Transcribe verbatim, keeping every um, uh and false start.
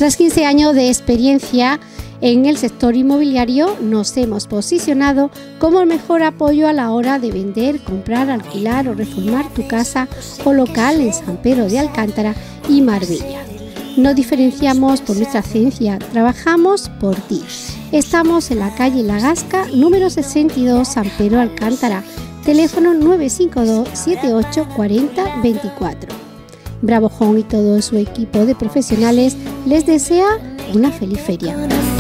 Tras quince años de experiencia en el sector inmobiliario, nos hemos posicionado como el mejor apoyo a la hora de vender, comprar, alquilar o reformar tu casa o local en San Pedro de Alcántara y Marbella. Nos diferenciamos por nuestra ciencia, trabajamos por ti. Estamos en la calle La Gasca, número sesenta y dos, San Pedro Alcántara, teléfono nueve cinco dos, siete ocho cuatro cero dos cuatro. Bravo Home y todo su equipo de profesionales les desea una feliz feria.